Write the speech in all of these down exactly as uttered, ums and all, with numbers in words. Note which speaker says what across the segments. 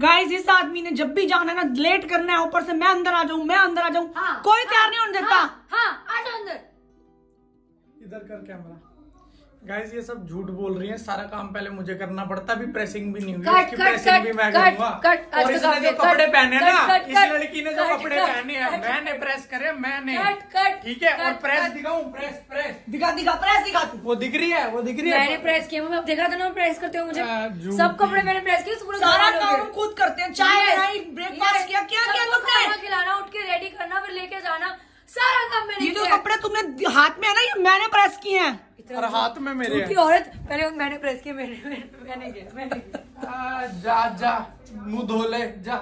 Speaker 1: Guys इस आदमी ने जब भी जाना है ना लेट करना है, ऊपर से मैं अंदर आ जाऊं मैं अंदर आ जाऊं हाँ, कोई तैयार हाँ, नहीं होने देता। हाँ, हाँ, आ जाओ अंदर।
Speaker 2: इधर कर कैमरा। गाइस ये सब झूठ बोल रही हैं, सारा काम पहले मुझे करना पड़ता, अभी प्रेसिंग भी नहीं हुई, इसकी प्रेसिंग भी मैं करूंगा। और इसने जो कपड़े पहने ना, इस लड़की ने जो कपड़े पहने हैं मैंने प्रेस करे, मैंने, ठीक है। और प्रेस दिखाऊं, प्रेस प्रेस दिखा दिखा प्रेस दिखा, वो दिख रही है, वो दिख रही है,
Speaker 1: मैंने प्रेस किया, मैं देखा था ना प्रेस करते हो मुझे, सब कपड़े मैंने प्रेस किए, सारा काम खुद करते हैं। चाय बनाई, ब्रेकफास्ट किया, क्या क्या तुमने, खिलाना, उठ के रेडी करना, फिर लेके जाना, सारा काम मैंने। ये जो कपड़े तुमने हाथ में है ना, ये मैंने प्रेस किए हैं।
Speaker 2: और हाथ में मेरे
Speaker 1: हैं। औरत पहले मैंने प्रेस किया, मैंने मैंने किया, मैंने किया।
Speaker 2: जा जा मुंह धो ले जा।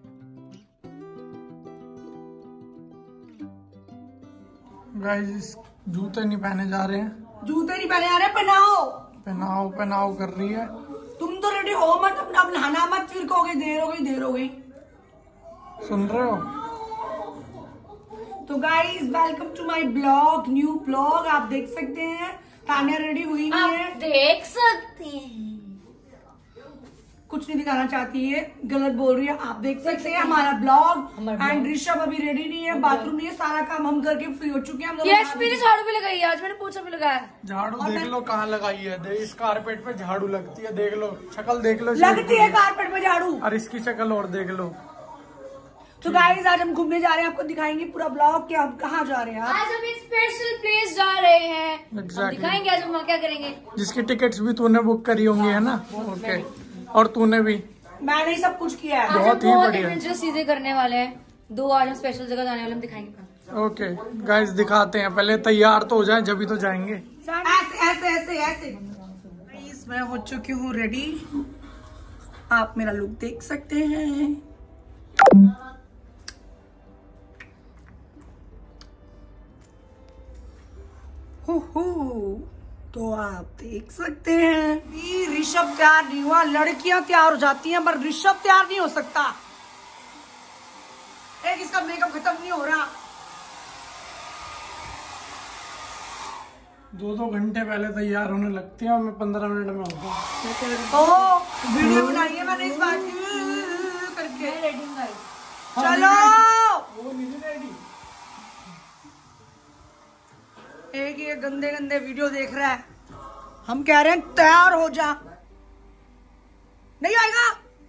Speaker 2: गाइस जूते नहीं पहने जा रहे हैं,
Speaker 1: जूते नहीं पहने जा रहे, पहनाओ
Speaker 2: पहनाओ पहनाओ कर रही है।
Speaker 1: तुम तो रेडी हो मत, अपना नहाना मत, फिर कहोगे देर हो गई देर हो गई।
Speaker 2: सुन रहे हो?
Speaker 1: तो guys welcome to my blog, new blog. आप देख सकते हैं तानिया रेडी हुई नहीं है,
Speaker 3: देख सकते हैं,
Speaker 1: कुछ नहीं दिखाना चाहती है, गलत बोल रही है। आप देख सकते हैं हमारा ब्लॉग। एंड ऋषभ अभी रेडी नहीं है, बाथरूम नहीं है, सारा काम हम करके फ्री हो चुके हैं। हम
Speaker 3: झाड़ू भी लगाई है आज, मैंने पोछा भी लगाया।
Speaker 2: झाड़ू देख लो कहाँ लगाई है, इस कारपेट पे झाड़ू लगती है, देख लो शक्ल देख लो,
Speaker 1: लगती है कारपेट पे झाड़ू,
Speaker 2: और इसकी शक्ल और देख लो।
Speaker 1: तो गाइस आज हम घूमने जा रहे हैं, आपको दिखाएंगे पूरा ब्लॉग कि हम कहाँ जा रहे हैं।
Speaker 3: आज हम एक स्पेशल प्लेस जा रहे हैं, exactly. दिखाएंगे आज हम वहाँ क्या करेंगे।
Speaker 2: जिसकी टिकट्स भी तूने बुक करी होंगी है ना? ओके, और तूने भी?
Speaker 1: मैंने ही सब कुछ किया है।
Speaker 2: बहुत ही बढ़िया
Speaker 3: चीजें करने वाले हैं, दो आज हम स्पेशल जगह जाने वाले, हम दिखाएंगे।
Speaker 2: ओके गाइस दिखाते हैं, पहले तैयार तो हो जाए जब तो जाएंगे।
Speaker 1: ऐसे ऐसे ऐसे ऐसे मैं हो चुकी हूँ रेडी, आप मेरा लुक देख सकते हैं। हो हो तो आप देख सकते हैं ऋषभ तैयार नहीं हुआ, लड़कियां तैयार हो जाती हैं पर ऋषभ तैयार नहीं हो सकता। एक इसका मेकअप खत्म नहीं हो रहा,
Speaker 2: दो दो घंटे पहले तैयार होने लगती है और मैं पंद्रह मिनट में होता हूँ।
Speaker 1: ओह वीडियो बनाई है मैंने इस बात की करके। चलो
Speaker 2: वो नहीं रेडी,
Speaker 1: एक ये गंदे गंदे वीडियो देख रहा है, हम कह रहे हैं तैयार हो जा, नहीं आएगा।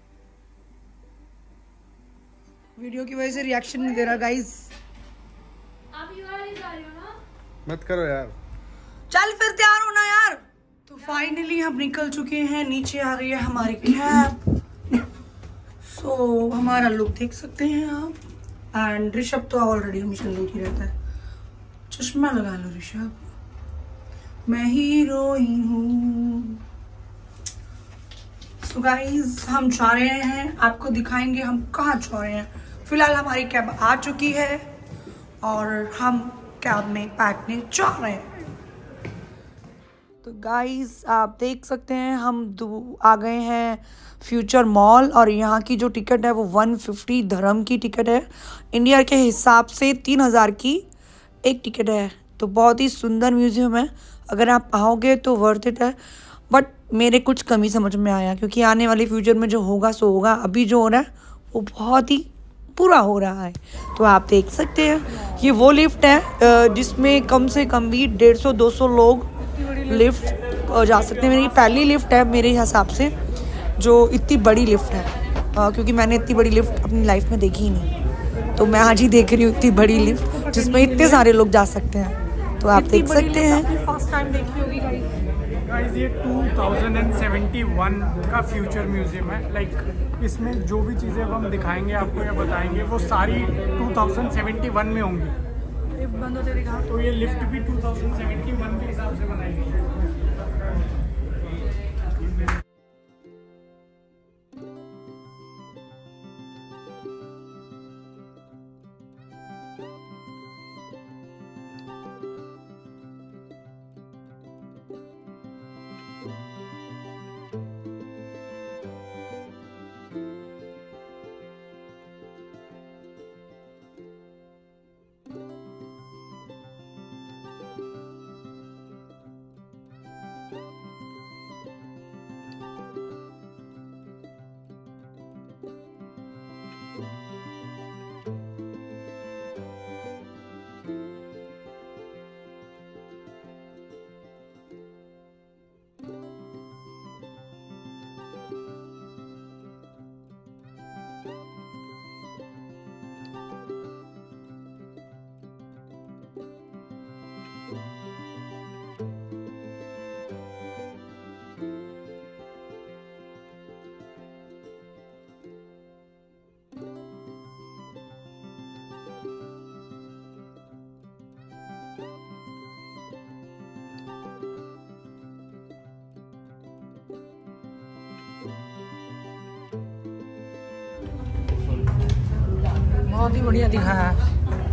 Speaker 1: वीडियो की वजह से रिएक्शन नहीं दे रहा गाइस।
Speaker 3: आप ये वाली जा रहे हो ना?
Speaker 2: मत करो यार,
Speaker 1: चल फिर तैयार होना यार। तो फाइनली हम निकल चुके हैं, नीचे आ रही है हमारी कैब। सो so, हमारा लुक देख सकते हैं आप। एंड ऋषभ तो ऑलरेडी हमेशा लुक ही रहता है, चश्मा लगा लो ऋषभ, मैं हीरोइन हूँ। सो गाइस हम जा रहे हैं, आपको दिखाएंगे हम कहाँ जा रहे हैं। फिलहाल हमारी कैब आ चुकी है और हम कैब में बैठने जा रहे हैं। तो गाइस आप देख सकते हैं हम आ गए हैं फ्यूचर मॉल, और यहाँ की जो टिकट है वो वन फिफ्टी धर्म की टिकट है, इंडिया के हिसाब से तीन हज़ार की एक टिकट है। तो बहुत ही सुंदर म्यूजियम है, अगर आप आओगे तो वर्थ इट है। बट मेरे कुछ कमी समझ में आया, क्योंकि आने वाले फ्यूचर में जो होगा सो होगा, अभी जो हो रहा है वो बहुत ही पूरा हो रहा है। तो आप देख सकते हैं ये वो लिफ्ट है जिसमें कम से कम भी डेढ़ सौ दो सौ लोग लिफ्ट जा सकते हैं। मेरी पहली लिफ्ट है मेरे हिसाब से जो इतनी बड़ी लिफ्ट है, क्योंकि मैंने इतनी बड़ी लिफ्ट अपनी लाइफ में देखी ही नहीं, तो मैं आज ही देख रही हूँ इतनी बड़ी लिफ्ट जिसमें इतने सारे लोग जा सकते हैं। तो आप देख सकते हैं फर्स्ट टाइम देखी होगी
Speaker 2: गाइस। ये टू थाउजेंड सेवेंटी वन का फ्यूचर म्यूजियम है, लाइक इसमें जो भी चीज़ें अब हम दिखाएंगे आपको या बताएंगे वो सारी टू थाउजेंड सेवेंटी वन में होंगी।
Speaker 1: बंद होते दिखा,
Speaker 2: तो ये लिफ्ट भी टू थाउजेंड सेवेंटी वन के हिसाब से बनाई गई है।
Speaker 1: बहुत ही बढ़िया दिखाया है।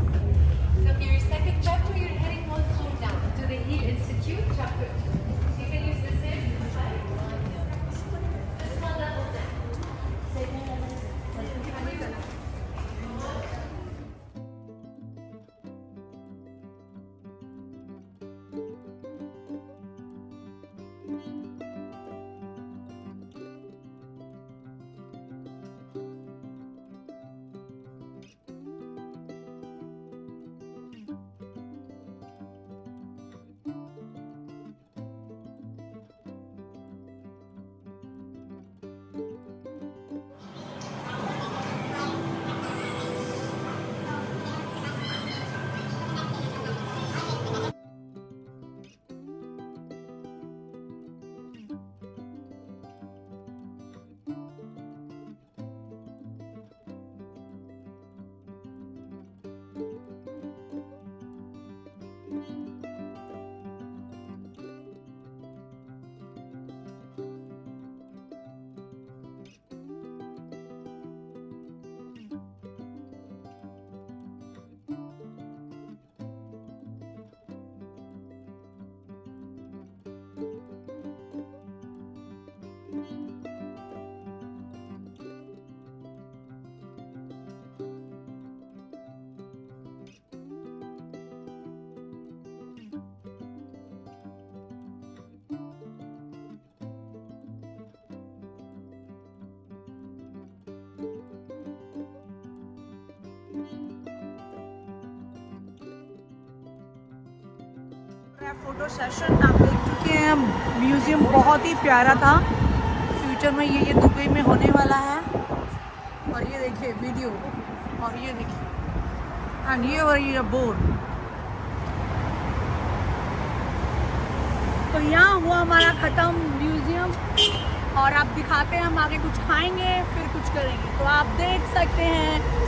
Speaker 1: फोटो सेशन आप देख चुके हैं। म्यूजियम बहुत ही प्यारा था। फ्यूचर में ये ये दुबई में होने वाला है। और ये देखिए वीडियो, और ये देखिए एंड ये और ये बोर्ड। तो यहाँ हुआ हमारा ख़त्म म्यूजियम, और आप दिखाते हैं हम आगे कुछ खाएंगे फिर कुछ करेंगे। तो आप देख सकते हैं